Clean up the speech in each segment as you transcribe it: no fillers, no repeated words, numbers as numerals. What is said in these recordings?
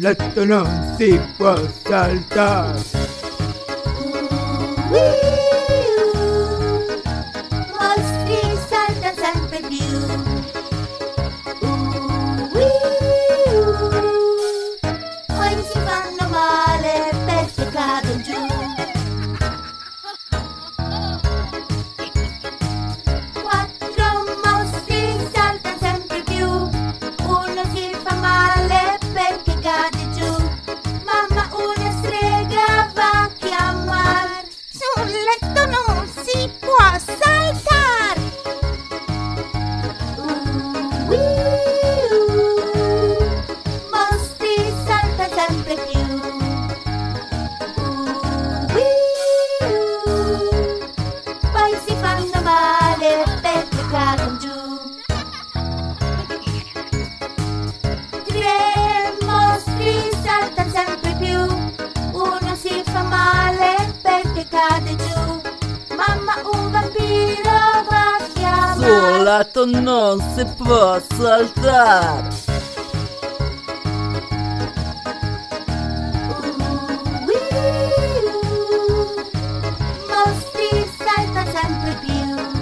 letto non si può saltare. Mostri saltano sempre più. Poi si fanno male perché cadono giù. Quattro mostri saltano sempre più. Uno si fa male perché cade giù. Mamma una strega va a chiamare. Sul letto non si può saltare. Mostri saltano sempre più. Poi si fanno male perché cadono giù. Tre mostri saltano sempre più. Uno si fa male perché cade giù. Mamma un vampiro va a chiamare. Sul letto non si può saltare. Mostri saltano sempre più.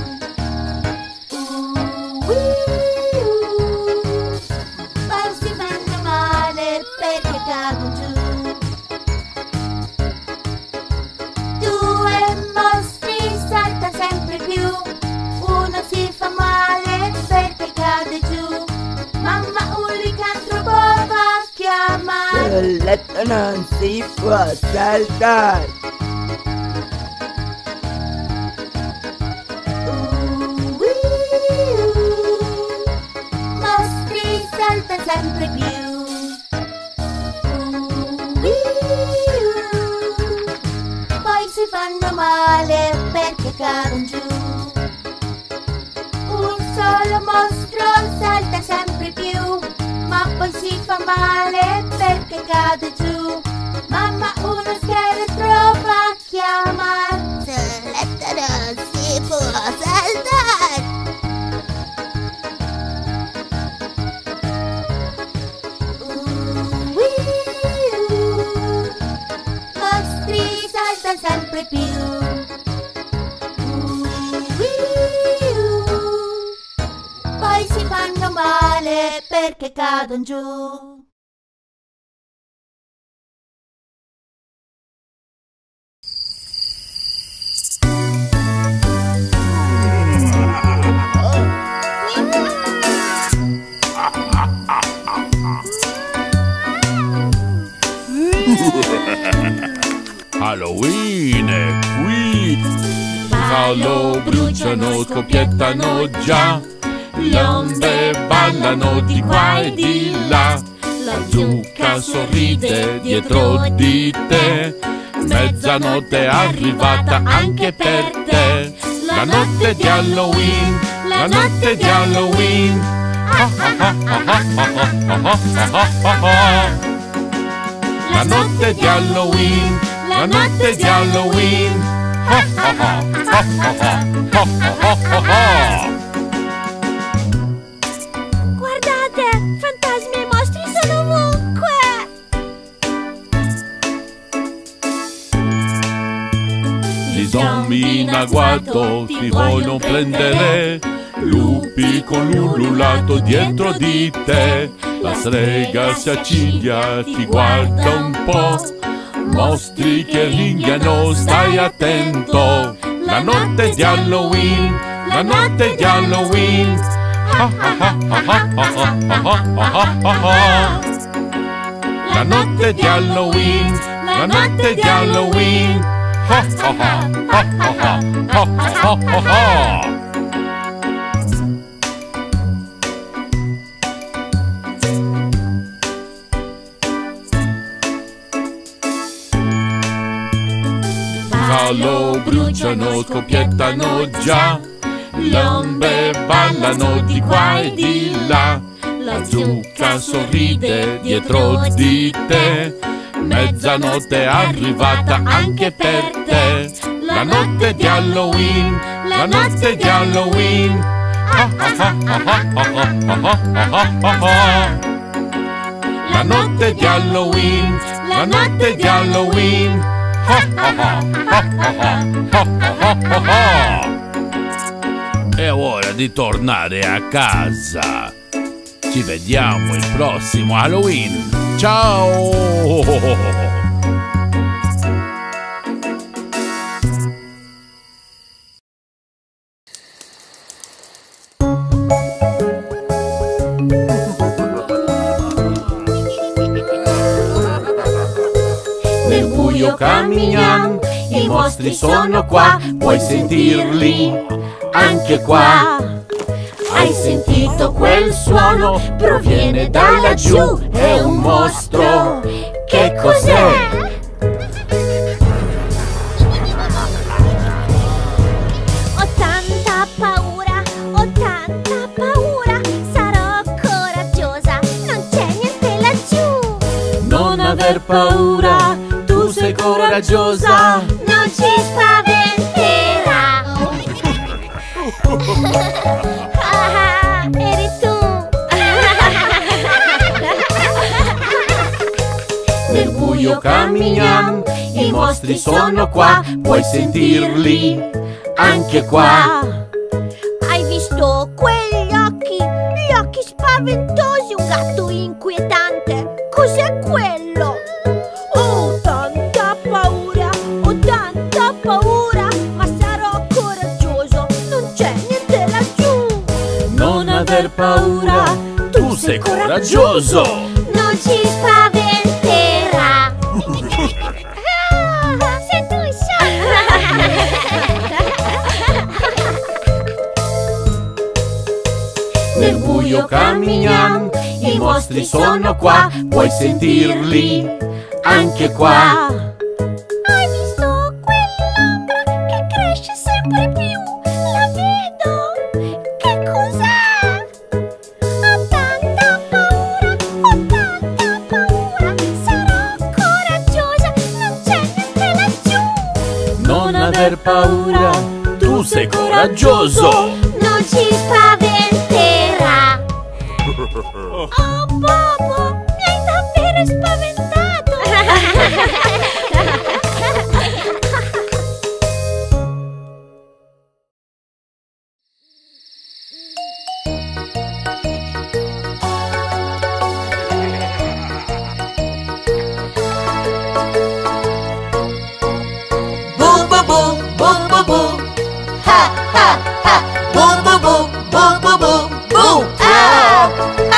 Poi si fanno male perché cadono giù. Due mostri saltano sempre più. Uno si fa male perché cade giù. Mamma un licantropo va a chiamare. Sul letto non si può saltare. Mostri saltano sempre più. Poi si fanno male perché cadono giù. Un solo mostro salta sempre più, ma poi si fa male perché cade giù. Mamma uno scheletro va a chiamare. Sul letto non si può saltare. Mostri saltano sempre più. Poi si fanno male perché cadono giù. Halloween è qui. Fallo, bruciano, scoppiettano già. Le onde ballano di qua e di là. La zucca sorride dietro di te. Mezzanotte è arrivata anche per te. La notte di Halloween, la notte di Halloween. La notte di Halloween, la notte di Halloween. Guardate, fantasmi e mostri sono ovunque. Gli zombie in agguato ti vogliono prendere. Lupi con l'ululato dietro di te. La strega si acciglia, ti guarda un po'. Mostri che ringhiano, stai attento. La notte di Halloween, la notte di Halloween. La notte di Halloween, la notte di Halloween. Fallo, bruciano, scoppiettano già. Le onde ballano di qua e di là. La zucca sorride dietro di te. Mezzanotte è arrivata anche per te. La notte di Halloween, la notte di Halloween. la notte di Halloween, la notte di Halloween. È ora di tornare a casa. Ci vediamo il prossimo Halloween. Ciao! Nel buio camminiamo, i mostri sono qua, puoi sentirli anche qua. Hai sentito quel suono? Proviene da laggiù, è un mostro. Che cos'è? Ho tanta paura, sarò coraggiosa, non c'è niente laggiù. Non aver paura, tu sei coraggiosa. Non ci spaventerà. Ah, eri tu. Nel buio camminiamo, i mostri sono qua, puoi sentirli anche qua. Hai visto quegli occhi? Gli occhi spaventosi, un gatto inquietante. Cos'è quello? Ho tanta paura, ma sarò coraggioso, non c'è niente laggiù. Non aver paura, tu sei coraggioso. Non ci spaventerà. Sei tu, Nel buio camminiamo, i mostri sono qua, puoi sentirli anche qua. Hai visto quell'ombra che cresce sempre più? La vedo. Che cos'è? Ho tanta paura, sarò coraggiosa, non c'è niente laggiù. Non aver paura, tu sei coraggioso. Non ci spaventerà. Oh Bobo, mi hai davvero spaventato. Boo boo boo, boo boo boo. Ha ha ha. Boo boo boo, boo boo boo, boo. Ah.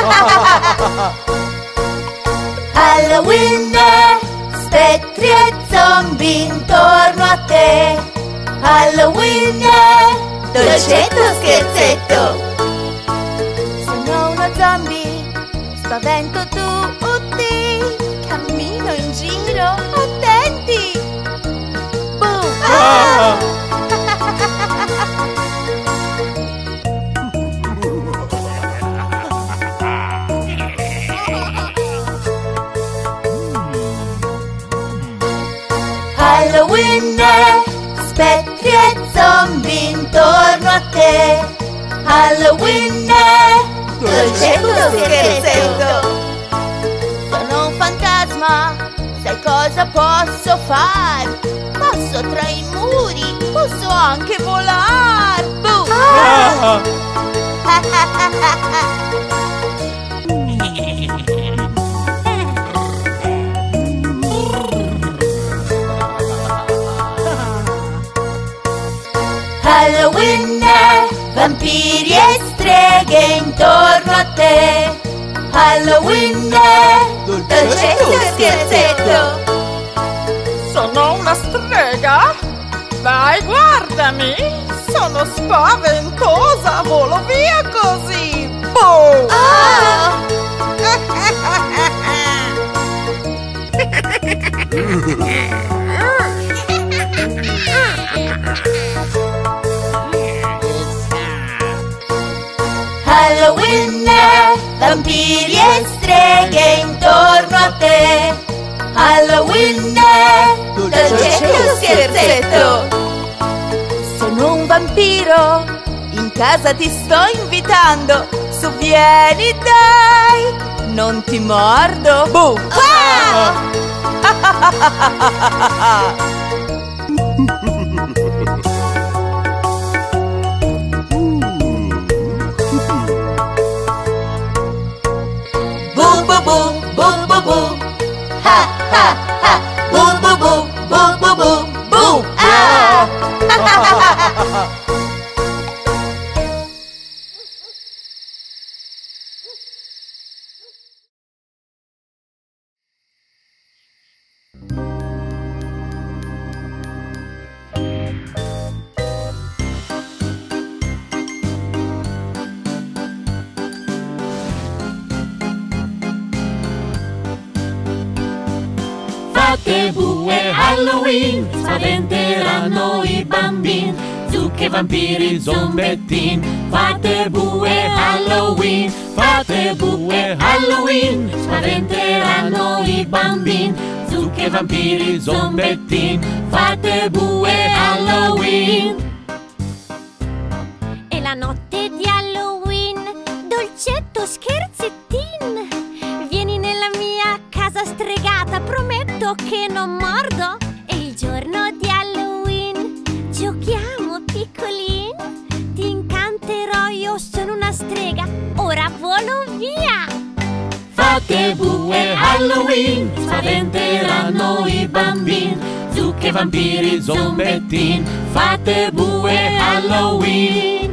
Halloween, spettri e zombie intorno a te. Halloween, dolcetto o scherzetto? Sono uno zombie, spavento tutti, cammino in giro, attenti! Boom! Ah! Halloween, spettri e zombie intorno a te. Halloween, dolcetto o scherzetto? Sono un fantasma, sai cosa posso far? Passo tra i muri, posso anche volar. Boom! Ah! Halloween, vampiri e streghe intorno a te. Halloween, dolcetto o scherzetto? Sono una strega? Dai, guardami! Sono spaventosa, volo via così! Boom! Ah! Halloween, vampiri e streghe intorno a te. Halloween, dolcetto o scherzetto? Sono un vampiro, in casa ti sto invitando. Su vieni dai, non ti mordo. Boh! Bu bu bu, bu bu bu. Ha ha ha. Bu bu bu, bu bu bu. Bu. Ah! Fate bue Halloween, spaventeranno i bambini. Zucche, vampiri, zombettin. Fate bue Halloween, fate bue Halloween, spaventeranno i bambini. Zucche, vampiri, zombettin. Fate bue Halloween. E la notte di Halloween, dolcetto, scherzettin. Vieni nella mia casa stregata, prometto che non mordo. E il giorno di Halloween giochiamo piccolin. Ti incanterò, io sono una strega, ora volo via. Fate bue Halloween, spaventeranno i bambini. Zucche, vampiri, zombettin. Fate bue Halloween.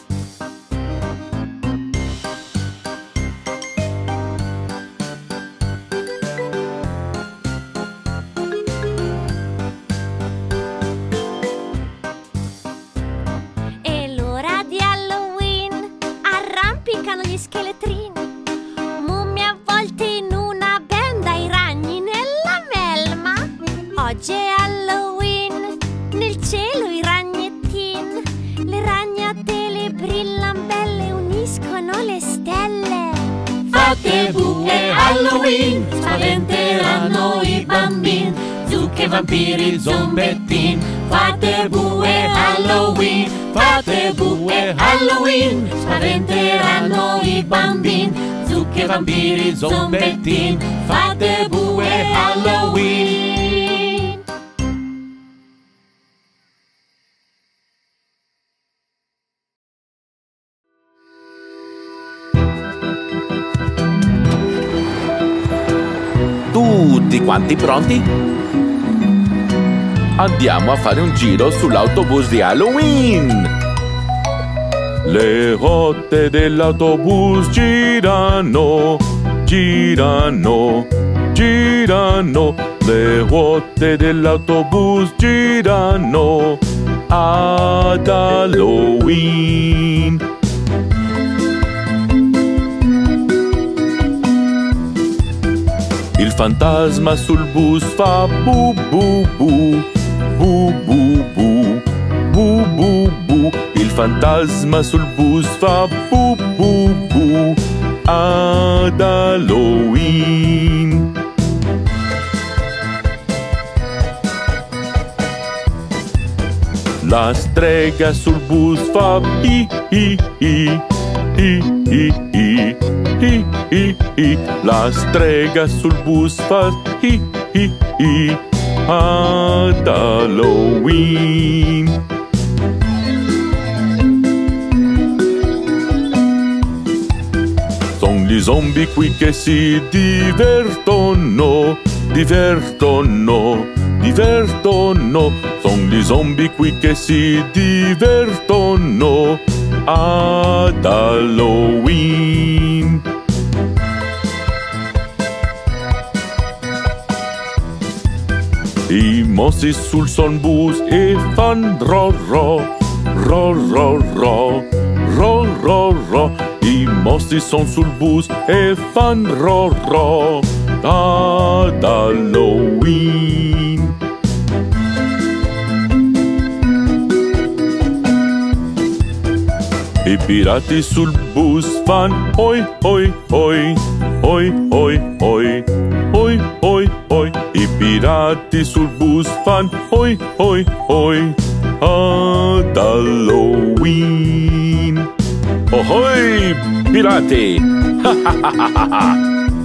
È l'ora di Halloween, arrampicano gli scheletrini. Mummie avvolte in una benda, i ragni nella melma. Oggi è Halloween, nel cielo i ragnettin. Le ragnatele brillan belle, uniscono le stelle. Fate bue Halloween, spaventeranno i bambini. Zucche, vampiri, zombettin. Fate bue Halloween, fate bue Halloween, spaventeranno i bambini. Zucche, vampiri, zombettin. Fate bue Halloween. Tutti quanti pronti? Andiamo a fare un giro sull'autobus di Halloween! Le rotte dell'autobus girano, girano, girano. Le ruote dell'autobus girano ad Halloween. Il fantasma sul bus fa bu bu bu, bu bu bu, bu bu bu. Il fantasma sul bus fa bu bu bu ad Halloween. La strega sul bus fa hi hi hi, hi hi hi, hi hi hi. La strega sul bus fa hi hi hi ad Halloween. Son gli zombie qui che si divertono, divertono, divertono. Son gli zombie qui che si divertono ad Halloween. I mostri sul son bus e fan ro ro, ro ro ro, ro ro ro. I mostri son sul bus e fan ro ro ad Halloween. I pirati sul bus fan oi oi oi, oi oi oi, oi oi oi. I pirati sul bus fan oi oi oi ad Halloween. Ohoi pirati!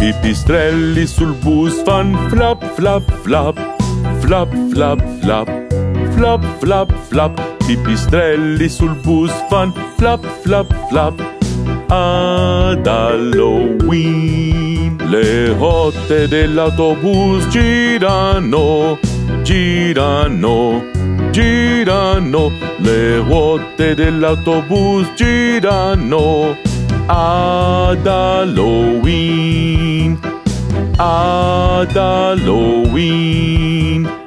pipistrelli sul bus fan flap flap flap, flap flap flap, flap flap flap. Pipistrelli sul bus fan flap flap flap. Ad Halloween le rotte dell'autobus girano, girano, girano. Le ruote dell'autobus girano. Ad Halloween, ad Halloween.